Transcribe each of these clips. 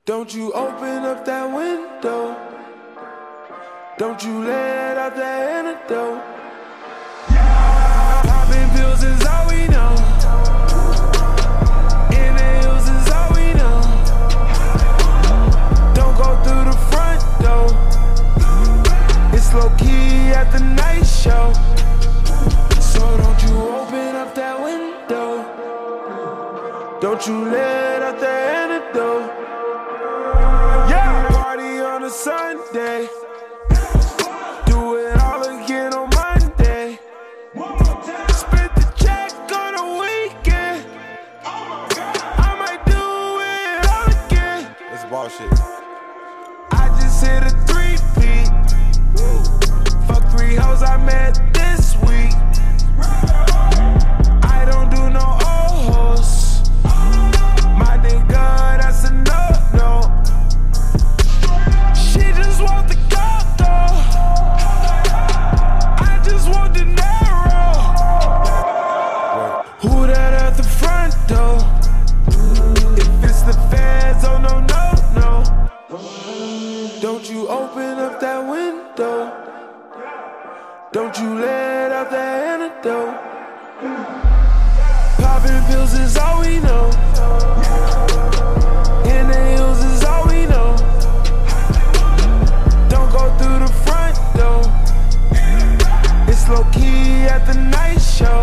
Don't you open up that window. Don't you let out that antidote. Popping pills is all we know. In the hills is all we know. Don't go through the front door. It's low key at the night show. So don't you open up that window. Don't you let out that antidote. Yeah, party on a Sunday. Do it all again on Monday. Split the check on a weekend. I might do it all again. That's bullshit. I just hit a 3-peat. Fuck 3 hoes I met this week. I don't do no old hoes. My nigga, that's a no-no. She just want the gold though. I just want the narrow. Who that at the front door? If it's the feds, oh no, no, no. Don't you open up that window. Don't you let out that antidote. Popping pills is all we know. In the hills is all we know. Don't go through the front door. It's low key at the night show.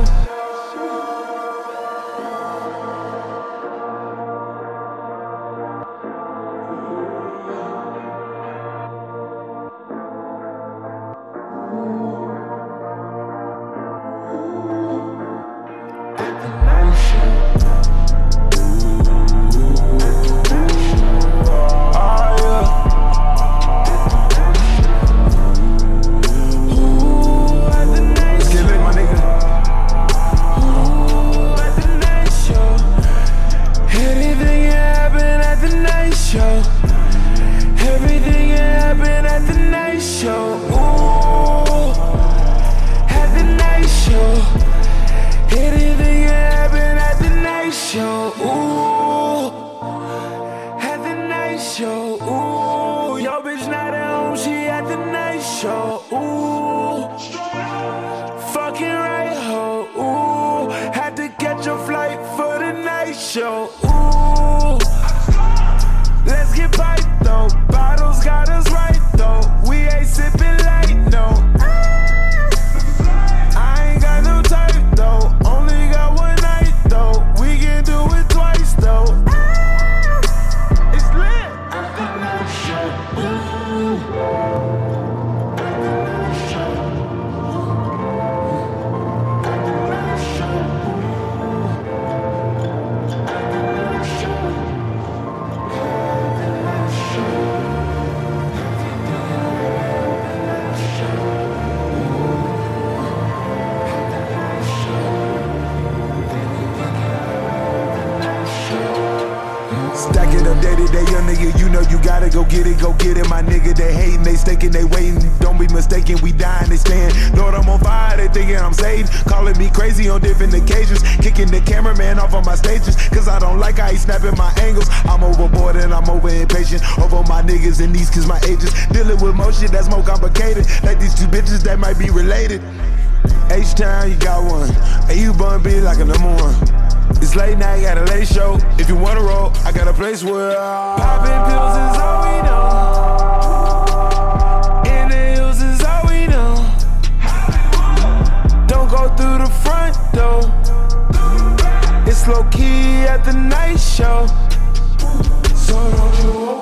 Everything happened at the night show. Ooh, at the night show. Anything happened at the night show. Ooh, at the night show. Ooh, yo bitch not at home, she at the night show. Ooh, fucking right ho. Ooh, had to catch a flight for the night show. Ooh, let's get piped though. Bottles got us right though. We ain't sipping light, no. I ain't got no type though. Only got one night though. We can do it twice though. It's lit. At the night show. Ooh. At the night show. At the night show. At the night show. Stack it up day to day, young nigga, you know you gotta go get it, my nigga. They hating, they staking, they waiting. Don't be mistaken, we dying, they staying. Lord, I'm on fire, they thinking I'm saved. Calling me crazy on different occasions. Kicking the cameraman off on my stages, cause I don't like how he snapping my angles. I'm overboard and I'm over impatient. Over my niggas and these cause my ages. Dealing with more shit that's more complicated. Like these 2 bitches that might be related. H-Town, you got one. Hey, you bun be like a #1. It's late night, got a late show. If you wanna roll, I got a place where popping pills is all we know. In the hills is all we know. Don't go through the front door. It's low key at the night show. So don't you